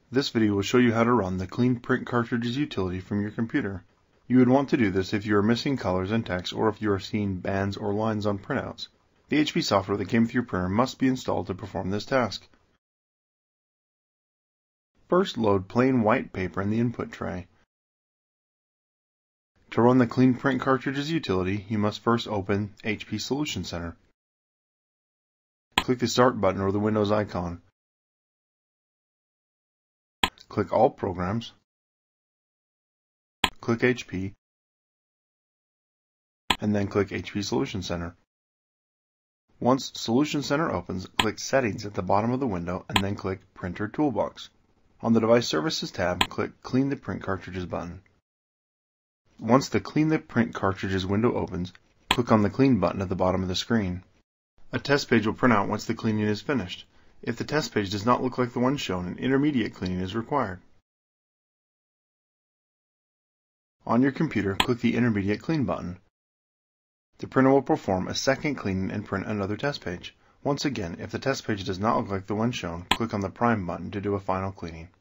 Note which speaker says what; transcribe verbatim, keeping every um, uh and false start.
Speaker 1: This video will show you how to run the Clean Print Cartridges utility from your computer. You would want to do this if you are missing colors and text or if you are seeing bands or lines on printouts. The H P software that came with your printer must be installed to perform this task. First, load plain white paper in the input tray. To run the Clean Print Cartridges utility, you must first open H P Solution Center. Click the Start button or the Windows icon. Click All Programs. Click H P, and then click H P Solution Center. Once Solution Center opens, click Settings at the bottom of the window and then click Printer Toolbox. On the Device Services tab, click Clean the Print Cartridges button. Once the Clean the Print Cartridges window opens, click on the Clean button at the bottom of the screen. A test page will print out once the cleaning is finished. If the test page does not look like the one shown, an intermediate cleaning is required. On your computer, click the Intermediate Clean button. The printer will perform a second cleaning and print another test page. Once again, if the test page does not look like the one shown, click on the Prime button to do a final cleaning.